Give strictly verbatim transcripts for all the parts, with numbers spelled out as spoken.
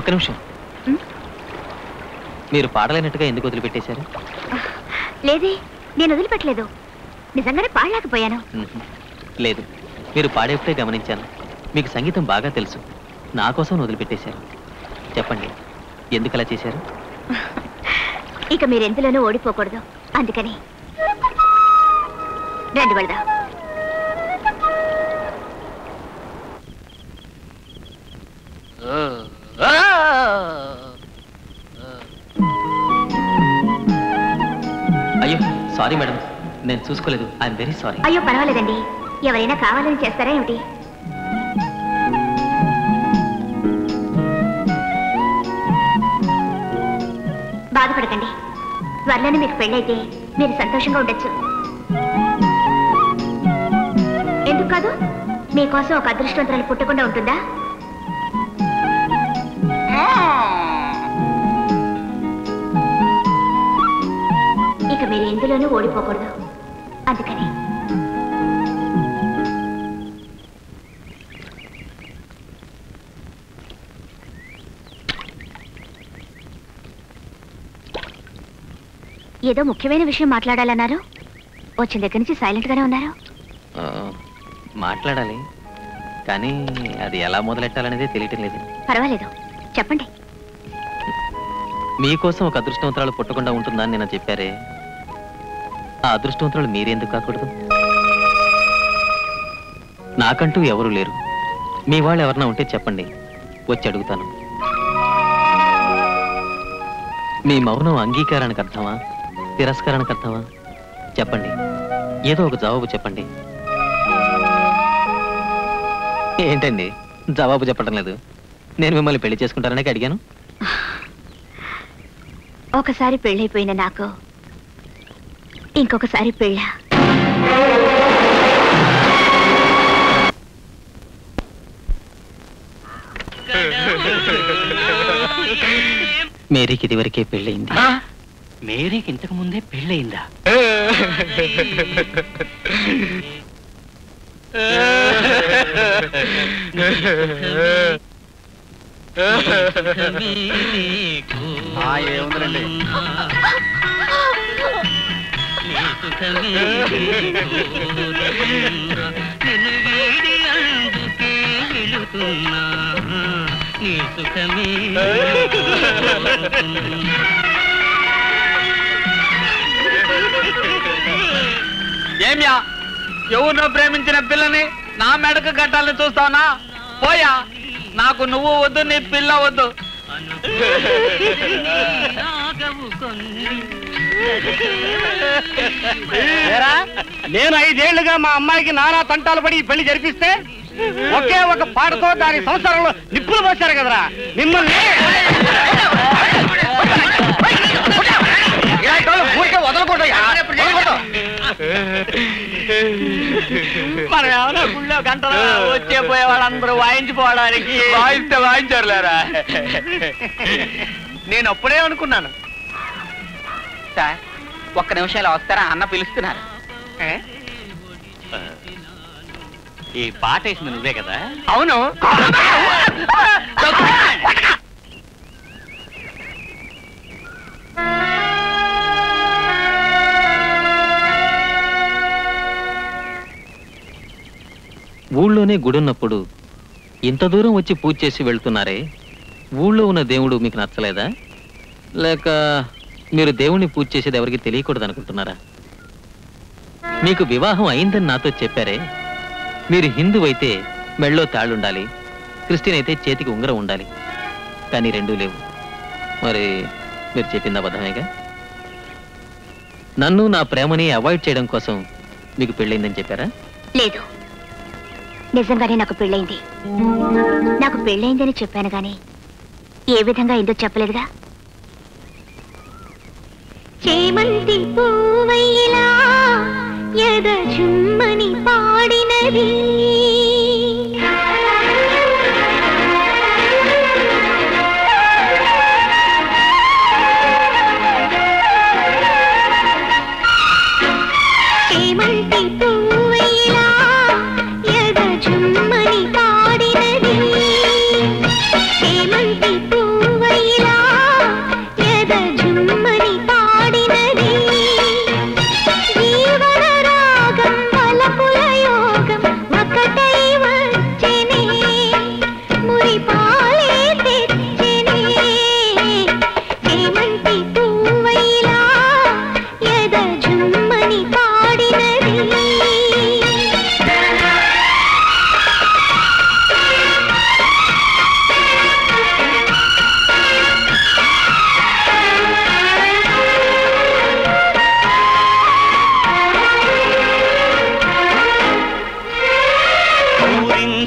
ఒక్క నిమిషం. మీరు పాడలేనట్టుగా ఎందుకు వదిలిపెట్టేశారు? లేదే, నేను వదిలిపెట్టలేదు. నిజంగానే పాడలేకపోయాను. లేదు, మీరు పాడేప్పుడే గమనించాను. మీకు సంగీతం బాగా తెలుసు. నా కోసం వదిలిపెట్టేశారు. చెప్పండి, ఎందుకు అలా చేశారు? ఇక మీరు ఎందులోనూ ఓడిపోకూడదు, అందుకని. రండి వెళ్దాం. అయ్యో సారీ మేడం, నేను చూసుకోలేదు. I'm very sorry. అయ్యో పర్వాలేదండి. ఎవరైనా కావాలని చేస్తారా ఏమిటి? బాధపడకండి. త్వరలోనే మీకు పెళ్ళైతే మీరు సంతోషంగా ఉండొచ్చు. ఎందుకు కాదు? మీకోసం ఒక అదృష్టవంతురాలు పుట్టకుండా ఉంటుందా? ఇక మీరు ఎందులోనూ ఓడిపోకూడదు, అందుకని. ఏదో ముఖ్యమైన విషయం మాట్లాడాలన్నారు. వచ్చిన దగ్గర నుంచి సైలెంట్ గానే ఉన్నారు. మాట్లాడాలి, కానీ అది ఎలా మొదలెట్టాలనేదే తెలియటం లేదు. పర్వాలేదు, చెప్పండి. మీకోసం ఒక అదృష్టవంతురాలు పుట్టకుండా ఉంటుందని నేను చెప్పారే, ఆ అదృష్టవంతురాలు మీరెందుకు కాకూడదు? నాకంటూ ఎవరు లేరు. మీ వాళ్ళు ఎవరన్నా ఉంటే చెప్పండి, వచ్చి అడుగుతాను. మీ మౌనం అంగీకారానికి అర్థమా, తిరస్కారానికి అర్థమా? చెప్పండి, ఏదో ఒక జవాబు చెప్పండి. ఏంటండి జవాబు చెప్పడం లేదు? నేను మిమ్మల్ని పెళ్లి చేసుకుంటారనే అడిగాను. ఒకసారి పెళ్ళైపోయిన నాకు ఇంకొకసారి పెళ్ళ. మేరీకి ఇదివరకే పెళ్ళయింది. మేరీకి ఇంతకు ముందే పెళ్ళయిందా? ఏముందండి, ఏమ్యా ఎవరినో ప్రేమించిన పిల్లని నా మెడకు కట్టాలని చూస్తావునా? పోయా, నాకు నువ్వు వద్దు, నీ పిల్ల వద్దు. నేను ఐదేళ్లుగా మా అమ్మాయికి నానా తంటాలు పడి పెళ్లి జరిపిస్తే ఒకే ఒక పాటతో దాని సంసారంలో నిప్పులు పోశారు కదరా మిమ్మల్ని. మనం ఏమైనా గుళ్ళో గంటలు వచ్చే పోయే వాళ్ళందరూ వాయించిపోవడానికి వాయిస్తే వాయించారులేరా. నేను అప్పుడే అనుకున్నాను. సార్ ఒక్క నిమిషంలో వస్తారా? అన్న పిలుస్తున్నారు. ఈ పాట వేసింది నువ్వే కదా? అవును. ఊళ్ళోనే గుడున్నప్పుడు ఇంత దూరం వచ్చి పూజ చేసి వెళ్తున్నారే, ఊళ్ళో ఉన్న దేవుడు మీకు నచ్చలేదా? లేక మీరు దేవుణ్ణి పూజ చేసేది ఎవరికి తెలియకూడదు అనుకుంటున్నారా? మీకు వివాహం అయిందని నాతో చెప్పారే, మీరు హిందూ అయితే మెళ్ళో తాళ్ళుండాలి, క్రిస్టియన్ అయితే చేతికి ఉంగరం ఉండాలి, కానీ రెండూ లేవు. మరి మీరు చెప్పింది అబద్ధమేగా? నన్ను నా ప్రేమని అవాయిడ్ చేయడం కోసం మీకు పెళ్ళైందని చెప్పారా? లేదు, నిజంగానే నాకు పెళ్ళైంది. నాకు పెళ్ళైందని చెప్పాను గాని ఏ విధంగా ఎందుకు చెప్పలేదుగా. చేమంతి పూవైలా ఎద చుమ్మని పాడినది, చేమంతి పూవైలా ఎద చుమ్మని పాడినది, చేమంతి పూ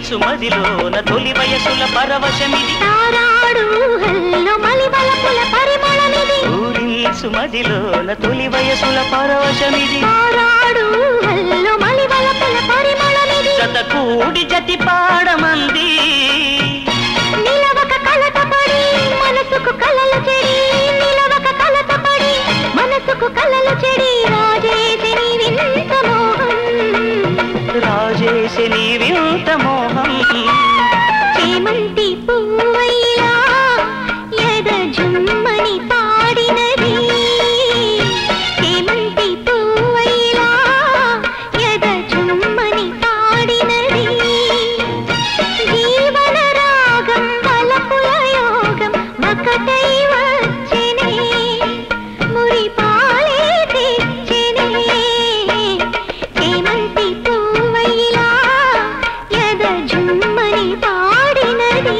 సుమదిలోన తొలి వయసుల పరవశమిది తారాడు హల్లో మలిబలపుల పరిమళమిది సుమదిలోన తొలి వయసుల పరవశమిది తారాడు హల్లో మలిబలపుల పరిమళమిది జత కూడి జతి పాడమంది నిలవక కలతపడి మనసుకు కలలు చెడి నిలవక కలతపడి మనసుకు కలలు చెడి రాజేశని వింత మోహం రాజేశని వింత మోహం చేమంతి పువ్వైలా ఎద జుమ్మని పాడినది చేమంతి పువ్వైలా ఎద జుమ్మని పాడినది జీవన రాగం వలపుల యోగం ఒకటై వచ్చెనే మురిపాలే తెచ్చెనే చేమంతి పువ్వైలా ఎద జుమ్మని పాడినది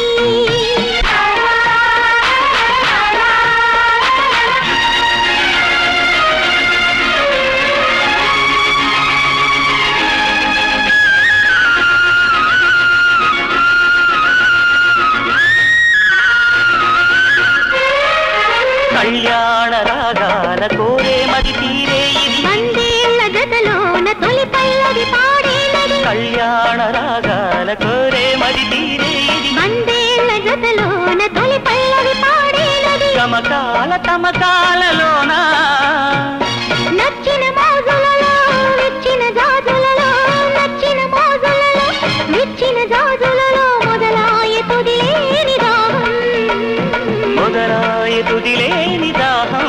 కళ్యాణ రాగాల కోరే మది తీరే ఇది మందేళ్ల జతలోన తొలి పల్లవి పాడేనది కళ్యాణ రాగాల కోరే మది తీరే ఇది మందేళ్ల జతలోన తొలి పల్లవి పాడేనది గమకాల తమకాలలోన నచ్చిన మోజులలో విచ్చిన జాజులలో నచ్చిన మోజులలో విచ్చిన జాజులలో మొదలాయ తుదిలేని దాహం మొదలాయ తుదిలేని దాహం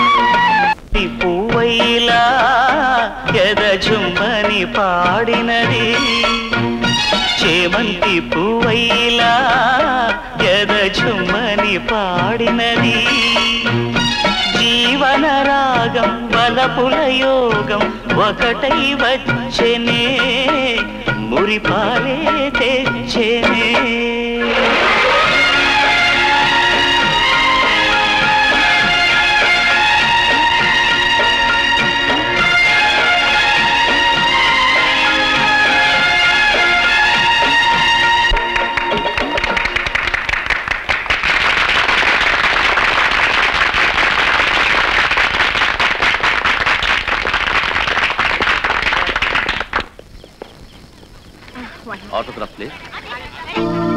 పువ్వైలా ఎద జుమ్మని పాడినది చేమంతి పువ్వైలా ఎద జుమ్మని పాడినది జీవన రాగం బలపుల యోగం ఒకటై వచ్చెనే మురిపాలే తెచ్చెనే ఆటోగ్రాఫ్ ప్లీజ్